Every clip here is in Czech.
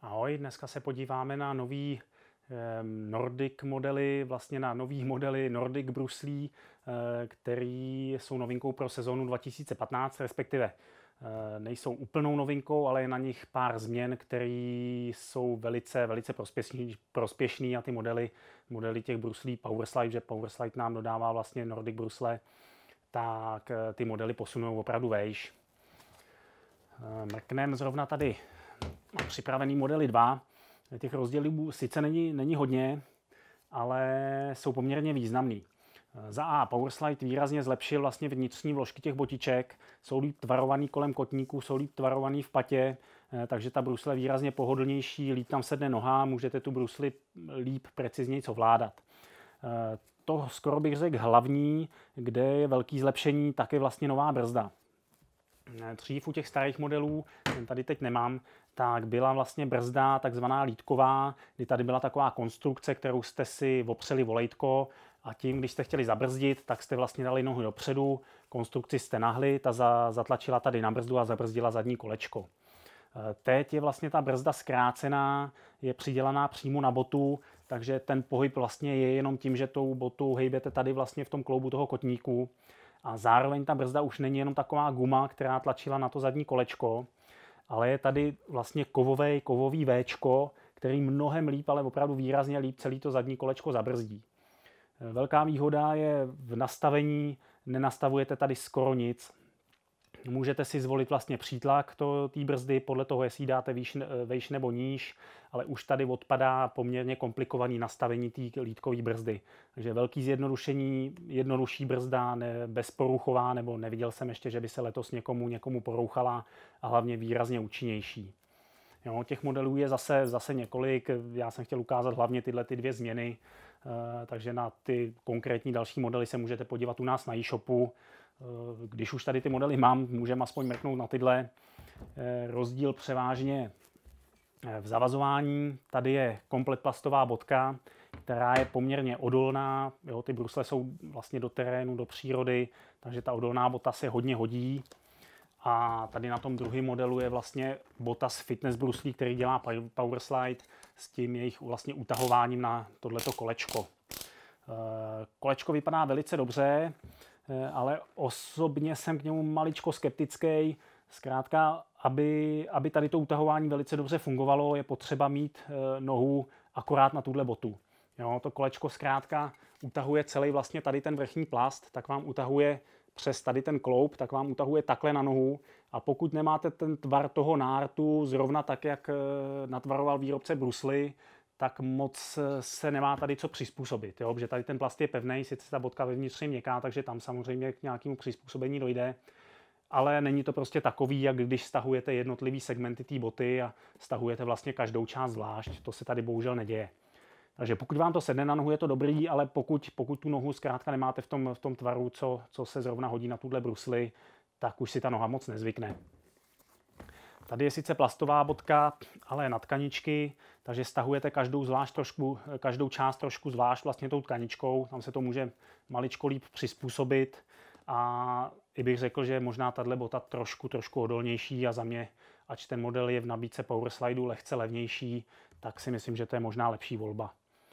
Ahoj, dneska se podíváme na nový Nordic modely, vlastně na nový modely Nordic bruslí, který jsou novinkou pro sezónu 2015, respektive nejsou úplnou novinkou, ale je na nich pár změn, které jsou velice prospěšný a ty modely těch bruslí Powerslide, že Powerslide nám dodává vlastně Nordic brusle, tak ty modely posunou opravdu vejš. Mrknem zrovna tady připravený modely 2. Těch rozdílů sice není hodně, ale jsou poměrně významný. Za A Powerslide výrazně zlepšil vlastně vnitřní vložky těch botiček, jsou líp tvarovaný kolem kotníků, jsou líp tvarovaný v patě, takže ta brusle je výrazně pohodlnější, líp tam sedne noha, můžete tu brusli líp precizněji ovládat. To skoro bych řekl hlavní, kde je velký zlepšení, tak je vlastně nová brzda. Dřív u těch starých modelů, tady teď nemám, tak byla vlastně brzda takzvaná lítková, kdy tady byla taková konstrukce, kterou jste si opřeli volejtko a tím, když jste chtěli zabrzdit, tak jste vlastně dali nohu dopředu, konstrukci jste nahli, ta zatlačila tady na brzdu a zabrzdila zadní kolečko. Teď je vlastně ta brzda zkrácená, je přidělaná přímo na botu, takže ten pohyb vlastně je jenom tím, že tou botu hejbete tady vlastně v tom kloubu toho kotníku. A zároveň ta brzda už není jenom taková guma, která tlačila na to zadní kolečko, ale je tady vlastně kovový Včko, který mnohem líp, ale opravdu výrazně líp celý to zadní kolečko zabrzdí. Velká výhoda je v nastavení, nenastavujete tady skoro nic. Můžete si zvolit vlastně přítlak té brzdy podle toho, jestli dáte výš nebo níž, ale už tady odpadá poměrně komplikovaný nastavení té lítkové brzdy. Takže velký zjednodušení, jednodušší brzda, bezporuchová, nebo neviděl jsem ještě, že by se letos někomu porouchala a hlavně výrazně účinnější. Jo, těch modelů je zase několik, já jsem chtěl ukázat hlavně tyhle ty dvě změny, takže na ty konkrétní další modely se můžete podívat u nás na e-shopu. Když už tady ty modely mám, můžeme aspoň mrknout na tyhle. Rozdíl převážně v zavazování. Tady je komplet plastová bodka, která je poměrně odolná. Jo, ty brusle jsou vlastně do terénu, do přírody, takže ta odolná bota se hodně hodí. A tady na tom druhém modelu je vlastně bota z fitness bruslí, který dělá Powerslide s tím jejich vlastně utahováním na tohleto kolečko. Kolečko vypadá velice dobře, ale osobně jsem k němu maličko skeptický. Zkrátka, aby tady to utahování velice dobře fungovalo, je potřeba mít nohu akorát na tuhle botu. Jo, to kolečko zkrátka utahuje celý vlastně tady ten vrchní plast, tak vám utahuje přes tady ten kloub, tak vám utahuje takhle na nohu a pokud nemáte ten tvar toho nártu zrovna tak, jak natvaroval výrobce brusly, tak moc se nemá tady co přizpůsobit, jo? Protože tady ten plast je pevný, sice ta bodka vevnitř je měkká, takže tam samozřejmě k nějakému přizpůsobení dojde, ale není to prostě takový, jak když stahujete jednotlivý segmenty té boty a stahujete vlastně každou část zvlášť, to se tady bohužel neděje. Takže pokud vám to sedne na nohu, je to dobrý, ale pokud tu nohu zkrátka nemáte v tom tvaru, co se zrovna hodí na tuhle brusli, tak už si ta noha moc nezvykne. Tady je sice plastová bodka, ale na tkaničky, takže stahujete každou část trošku zvlášť vlastně tou tkaničkou, tam se to může maličko líp přizpůsobit a i bych řekl, že možná tahle bota trošku odolnější a za mě, ač ten model je v nabídce Powerslideu lehce levnější, tak si myslím, že to je možná lepší volba.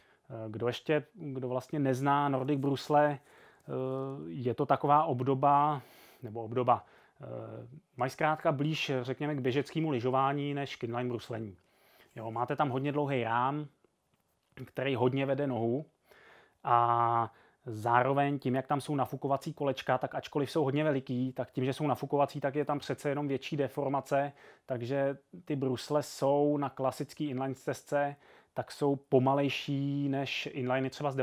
Kdo vlastně nezná Nordic brusle, je to taková obdoba, mají zkrátka blíž, řekněme, k běžeckému lyžování než k inline bruslení. Jo, máte tam hodně dlouhý rám, který hodně vede nohu a zároveň tím, jak tam jsou nafukovací kolečka, tak ačkoliv jsou hodně veliký, tak tím, že jsou nafukovací, tak je tam přece jenom větší deformace, takže ty brusle jsou na klasický inline stezce, tak jsou pomalejší než inline třeba s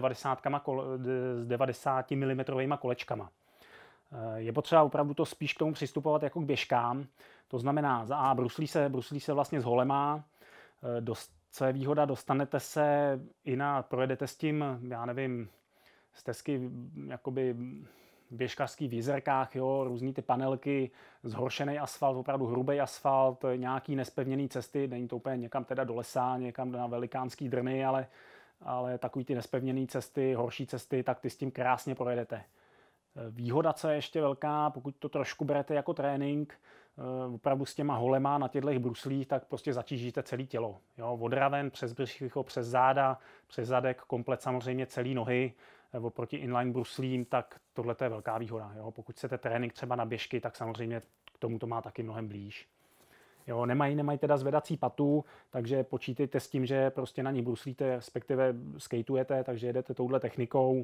90 mm kolečkama. Je potřeba opravdu to spíš k tomu přistupovat jako k běžkám. To znamená, za A bruslí se vlastně z holema. Co je výhoda, dostanete se projedete s tím, já nevím, stezky jakoby běžkařský v jizerkách, jo, různý ty panelky, zhoršený asfalt, opravdu hrubý asfalt, nějaký nespevněný cesty, není to úplně někam teda do lesa, někam na velikánský drny, ale takový ty nespevněné cesty, horší cesty, tak ty s tím krásně projedete. Výhoda, co je ještě velká, pokud to trošku berete jako trénink, opravdu s těma holema na těchto bruslích, tak prostě zatížíte celé tělo. Jo? Od raven přes břicho, přes záda, přes zadek, komplet samozřejmě celé nohy. Oproti inline bruslím, tak tohle je velká výhoda. Jo? Pokud chcete trénink třeba na běžky, tak samozřejmě k tomu to má taky mnohem blíž. Jo, nemají teda zvedací patu, takže počítejte s tím, že prostě na ní bruslíte, respektive skateujete, takže jedete touhle technikou.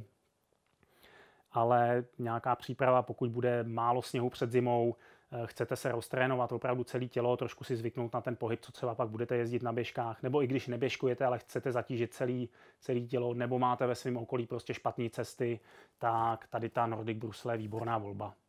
Ale nějaká příprava, pokud bude málo sněhu před zimou, chcete se roztrénovat opravdu celé tělo, trošku si zvyknout na ten pohyb, co třeba pak budete jezdit na běžkách, nebo i když neběžkujete, ale chcete zatížit celé tělo, nebo máte ve svém okolí prostě špatné cesty, tak tady ta Nordic brusle je výborná volba.